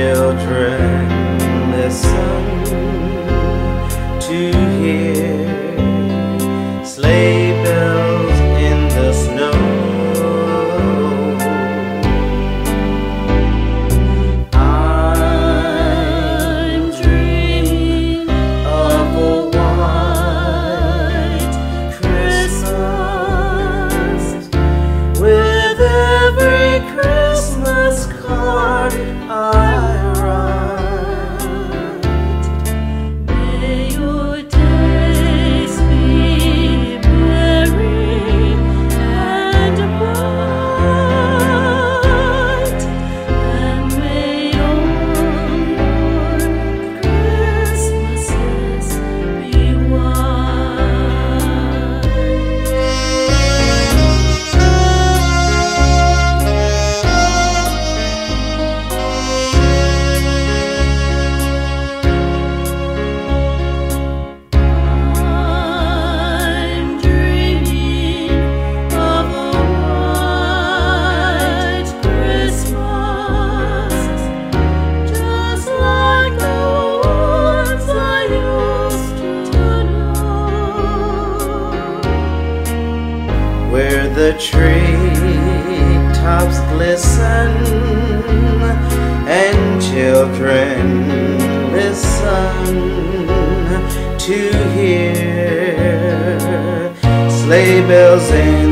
children listen to hear sleigh bells in the snow. I'm dreaming of a white Christmas with every Christmas card I write. May your days be merry and bright, and may all your Christmases be white. I'm dreaming of a white Christmas, just like the ones I used to know, where the treetops glisten and children listen to hear sleigh bells in